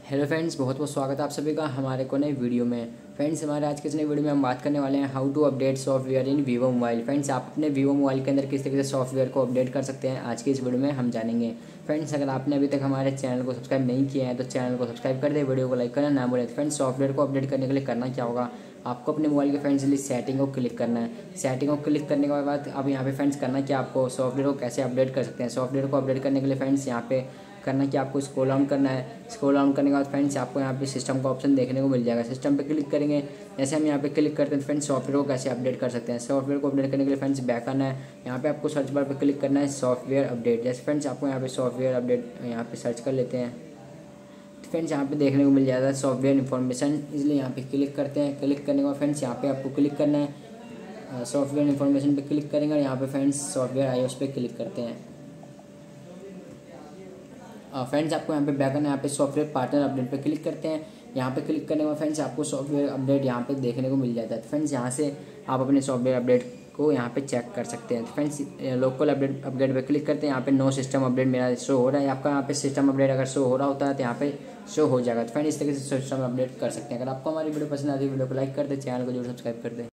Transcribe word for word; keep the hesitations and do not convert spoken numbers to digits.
Hello friends, बहुत बहुत स्वागत है आप सभी का हमारे को नई वीडियो में। फ्रेंड्स, हमारे आज के इस नई वीडियो में हम बात करने वाले हैं how to update software in Vivo mobile. Friends, आप अपने वीवो मोबाइल के अंदर किस तरीके से सॉफ्टवेयर को अपडेट कर सकते हैं आज की इस वीडियो में हम जानेंगे। फ्रेंड्स, अगर आपने अभी तक हमारे चैनल को सब्सक्राइब नहीं किया है तो चैनल को सब्सक्राइब कर दे, वीडियो को लाइक करना ना भूलें। फ्रेंड्स, सॉफ्टवेयर को अपडेट करने के लिए करना क्या होगा, आपको अपने मोबाइल के फ्रेंड्स लिए सेटिंग को क्लिक करना है। सेटिंग को क्लिक करने के बाद अब यहाँ पे फ्रेंड्स करना क्या, आपको सॉफ्टवेयर को कैसे अपडेट कर सकते हैं। सॉफ्टवेयर को अपडेट करने के लिए फ्रेंड्स यहाँ पे करना कि आपको स्क्रॉल डाउन करना है। स्क्रॉल डाउन करने के बाद फ्रेंड्स आपको यहाँ पे सिस्टम का ऑप्शन देखने को मिल जाएगा। सिस्टम पे क्लिक करेंगे, जैसे हम यहाँ पे क्लिक करते हैं फ्रेंड्स सॉफ्टवेयर को कैसे अपडेट कर सकते हैं। सॉफ्टवेयर को अपडेट करने के लिए फ्रेंड्स बैक आना है। यहाँ पे आपको सर्च बार पे क्लिक करना है सॉफ्टवेयर अपडेट। जैसे फ्रेंड्स आपको यहाँ पे सॉफ्टवेयर अपडेट यहाँ पे सर्च कर लेते हैं तो फ्रेंड्स यहाँ पे देखने को मिल जाएगा सॉफ्टवेयर इन्फॉर्मेशन, इसलिए यहाँ पे क्लिक करते हैं। क्लिक करने के बाद फ्रेंड्स यहाँ पे आपको क्लिक करना है सॉफ्टवेयर इन्फॉर्मेशन पे क्लिक करेंगे और यहाँ पे फ्रेंड्स सॉफ्टवेयर आईओएस पे क्लिक करते हैं। फ्रेंड्स आपको यहाँ पे बैक आना है, यहाँ पे सॉफ्टवेयर पार्टनर अपडेट पे क्लिक करते हैं। यहाँ पे क्लिक करने के बाद फ्रेंड्स आपको सॉफ्टवेयर अपडेट यहाँ पे देखने को मिल जाता है। तो फ्रेंड्स यहाँ से आप अपने सॉफ्टवेयर अपडेट को यहाँ पे चेक कर सकते हैं। तो फ्रेंड्स लोकल अपडेट अपडेट पे क्लिक करते हैं। यहाँ पे नो सिस्टम अपडेट मेरा शो हो रहा है, आपका यहाँ पे सिस्टम अपडेट अगर शो हो रहा होता है तो यहाँ पे शो हो जाएगा। तो फ्रेंड्स इस तरीके से सिस्टम अपडेट कर सकते हैं। अगर आपको हमारी वीडियो पसंद आती है वीडियो को लाइक कर दे, चैनल को जरूर सब्सक्राइब कर दे।